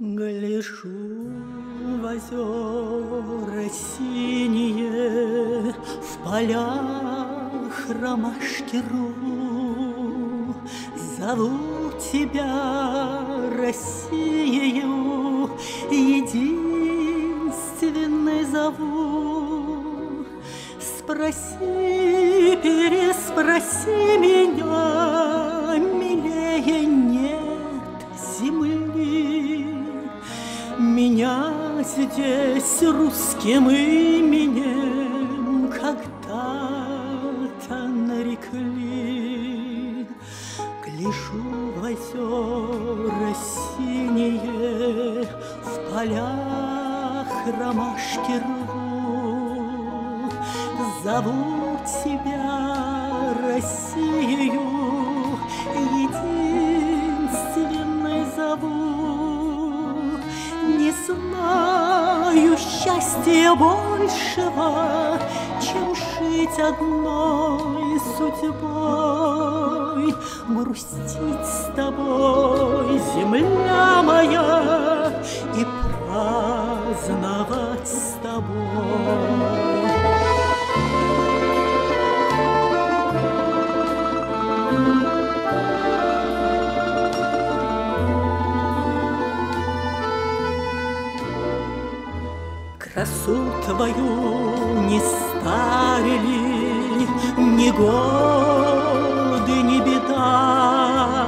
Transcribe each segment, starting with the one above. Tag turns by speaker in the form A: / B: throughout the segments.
A: Гляжу в озера синие, в полях ромашки рву. Зову тебя Россию, единственной зову. Спроси, переспроси меня, милее нет земли. Меня здесь русским именем когда-то нарекли. Гляжу в озера синие, в полях ромашки рву. Зову тебя Россию, единственной зову. Не знаю счастья большего, чем жить одной судьбой, грустить с тобой, земля моя, и праздновать с тобой. Красу твою не старили ни годы, ни беда.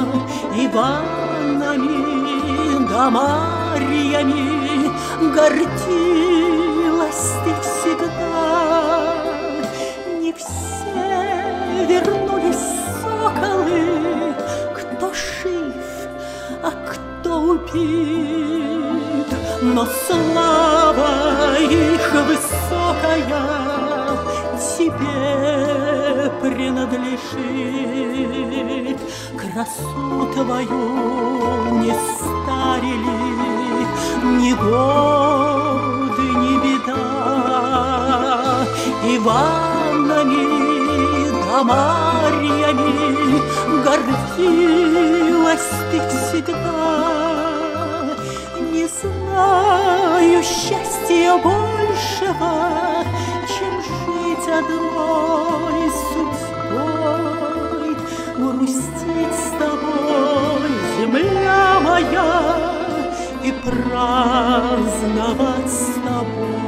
A: Иванами да Марьями гордилась ты всегда. Не все вернулись соколы, кто жив, а кто убит, но слава их высокая тебе принадлежит. Красу твою не старили ни годы, ни беда. Иванами да Марьями гордилась ты всегда. Не знаю счастья большего, чем жить одной судьбой, грустить с тобой, земля моя, и праздновать с тобой.